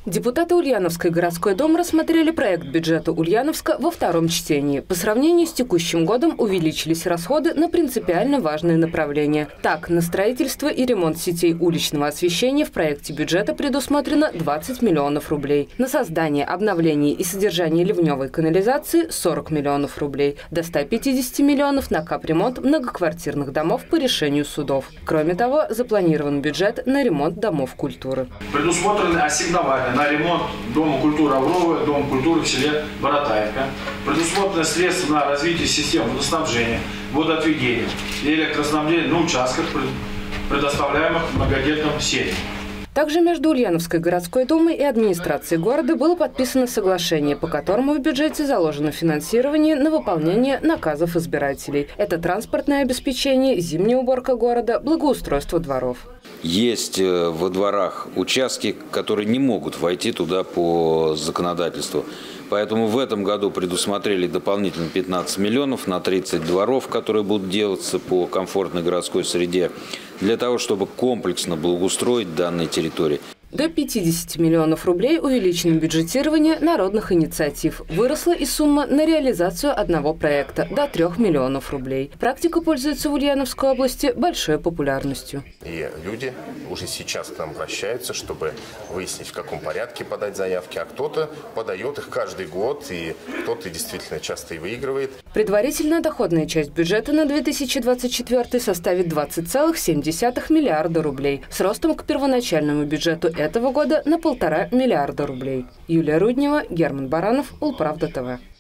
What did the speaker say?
Депутаты Ульяновской городской думы рассмотрели проект бюджета Ульяновска во втором чтении. По сравнению с текущим годом увеличились расходы на принципиально важные направления. Так, на строительство и ремонт сетей уличного освещения в проекте бюджета предусмотрено 20 миллионов рублей. На создание, обновление и содержание ливневой канализации – 40 миллионов рублей. До 150 миллионов на капремонт многоквартирных домов по решению судов. Кроме того, запланирован бюджет на ремонт домов культуры. Предусмотрены ассигнования на ремонт Дома культуры «Аврова», Дома культуры в селе Боротаевка. Предусмотрены средства на развитие систем водоснабжения, водоотведения и электроснабжения на участках, предоставляемых многодетным семьям. Также между Ульяновской городской думой и администрацией города было подписано соглашение, по которому в бюджете заложено финансирование на выполнение наказов избирателей. Это транспортное обеспечение, зимняя уборка города, благоустройство дворов. Есть во дворах участки, которые не могут войти туда по законодательству. Поэтому в этом году предусмотрели дополнительно 15 миллионов на 30 дворов, которые будут делаться по комфортной городской среде, для того, чтобы комплексно благоустроить данные территории. До 50 миллионов рублей увеличено бюджетирование народных инициатив. Выросла и сумма на реализацию одного проекта – до 3 миллионов рублей. Практика пользуется в Ульяновской области большой популярностью. И люди уже сейчас к нам обращаются, чтобы выяснить, в каком порядке подать заявки. А кто-то подает их каждый год, и кто-то действительно часто и выигрывает. Предварительная доходная часть бюджета на 2024 составит 20,7 миллиарда рублей, с ростом к первоначальному бюджету этого года на 1,5 миллиарда рублей. Юлия Руднева, Герман Баранов, Улправда ТВ.